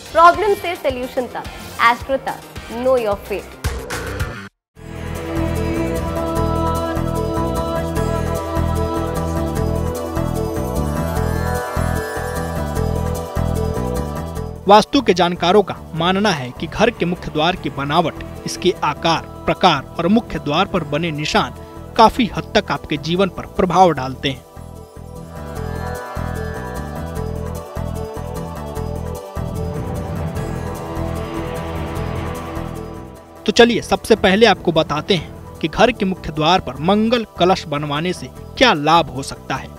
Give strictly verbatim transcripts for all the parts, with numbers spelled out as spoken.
Problem से solution तक, astro तक, नो योर फेट। वास्तु के जानकारों का मानना है कि घर के मुख्य द्वार की बनावट, इसके आकार, प्रकार और मुख्य द्वार पर बने निशान काफी हद तक आपके जीवन पर प्रभाव डालते हैं। तो चलिए सबसे पहले आपको बताते हैं कि घर के मुख्य द्वार पर मंगल कलश बनवाने से क्या लाभ हो सकता है।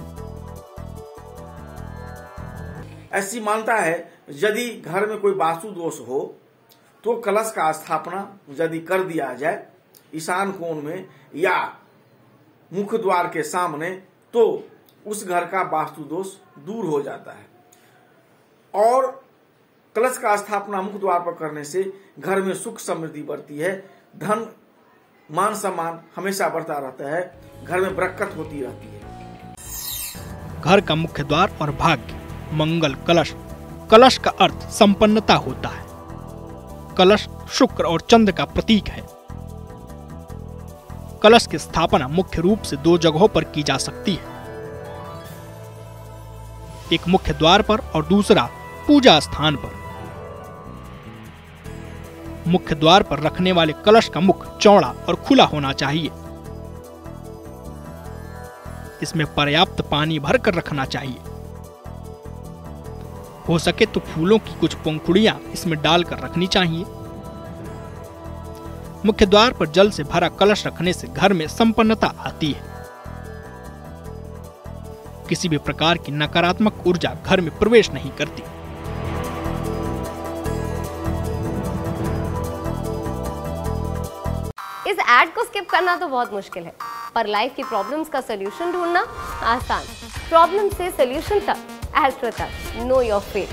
ऐसी मान्यता है यदि घर में कोई वास्तु दोष हो तो कलश का स्थापना यदि कर दिया जाए ईशान कोण में या मुख्य द्वार के सामने तो उस घर का वास्तु दोष दूर हो जाता है। और कलश का स्थापना मुख्य द्वार पर करने से घर में सुख समृद्धि बढ़ती है, धन मान सम्मान हमेशा बढ़ता रहता है, घर में बरकत होती रहती है। घर का मुख्य द्वार और भाग्य, मंगल कलश। कलश का अर्थ संपन्नता होता है। कलश शुक्र और चंद्र का प्रतीक है। कलश की स्थापना मुख्य रूप से दो जगहों पर की जा सकती है, एक मुख्य द्वार पर और दूसरा पूजा स्थान पर। मुख्य द्वार पर रखने वाले कलश का मुख चौड़ा और खुला होना चाहिए। इसमें पर्याप्त पानी भरकर रखना चाहिए। हो सके तो फूलों की कुछ पंखुड़ियां इसमें डालकर रखनी चाहिए। मुख्य द्वार पर जल से भरा कलश रखने से घर में संपन्नता आती है। किसी भी प्रकार की नकारात्मक ऊर्जा घर में प्रवेश नहीं करती। इस एड को स्किप करना तो बहुत मुश्किल है, पर लाइफ की प्रॉब्लम्स का सॉल्यूशन ढूंढना आसान। प्रॉब्लम से सॉल्यूशन तक, एस्ट्रो तक, नो योर फेट।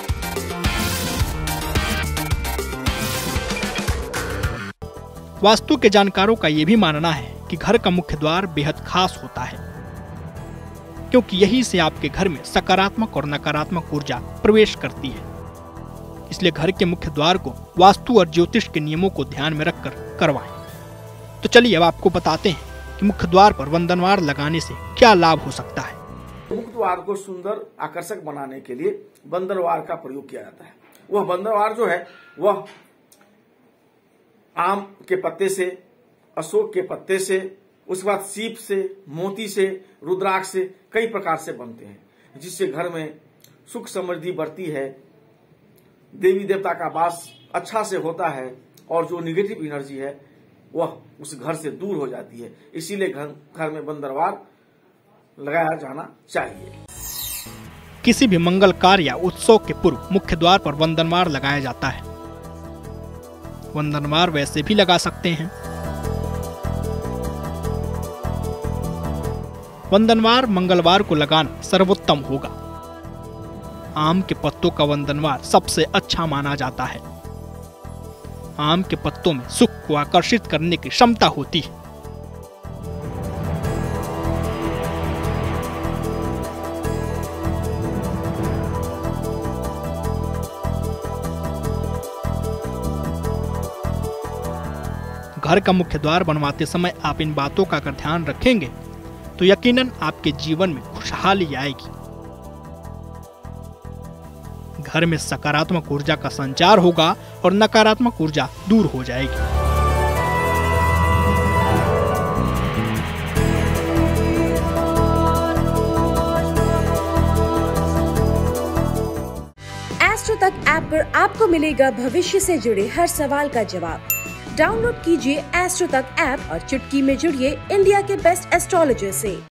वास्तु के जानकारों का यह भी मानना है कि घर का मुख्य द्वार बेहद खास होता है, क्योंकि यहीं से आपके घर में सकारात्मक और नकारात्मक ऊर्जा प्रवेश करती है। इसलिए घर के मुख्य द्वार को वास्तु और ज्योतिष के नियमों को ध्यान में रखकर करवाएं। तो चलिए अब आपको बताते हैं कि मुख्य द्वार पर वंदनवार लगाने से क्या लाभ हो सकता है। मुख्य द्वार को सुंदर आकर्षक बनाने के लिए बंदरवार का प्रयोग किया जाता है। वह बंदरवार जो है वह आम के पत्ते से, अशोक के पत्ते से, उसके बाद सीप से, मोती से, रुद्राक्ष से, कई प्रकार से बनते हैं, जिससे घर में सुख समृद्धि बढ़ती है, देवी देवता का वास अच्छा से होता है और जो निगेटिव एनर्जी है वह उस घर से दूर हो जाती है। इसीलिए घर घर में बंदरवार लगाया जाना चाहिए। किसी भी मंगल कार्य या उत्सव के पूर्व मुख्य द्वार पर वंदनवार लगाया जाता है। वंदनवार वैसे भी लगा सकते हैं। वंदनवार मंगलवार को लगाना सर्वोत्तम होगा। आम के पत्तों का वंदनवार सबसे अच्छा माना जाता है। आम के पत्तों में सुख को आकर्षित करने की क्षमता होती है। घर का मुख्य द्वार बनवाते समय आप इन बातों का अगर ध्यान रखेंगे तो यकीनन आपके जीवन में खुशहाली आएगी। घर में सकारात्मक ऊर्जा का संचार होगा और नकारात्मक ऊर्जा दूर हो जाएगी। एस्ट्रो तक ऐप पर आपको मिलेगा भविष्य से जुड़े हर सवाल का जवाब। डाउनलोड कीजिए एस्ट्रो तक ऐप और चुटकी में जुड़िए इंडिया के बेस्ट एस्ट्रोलॉजर से।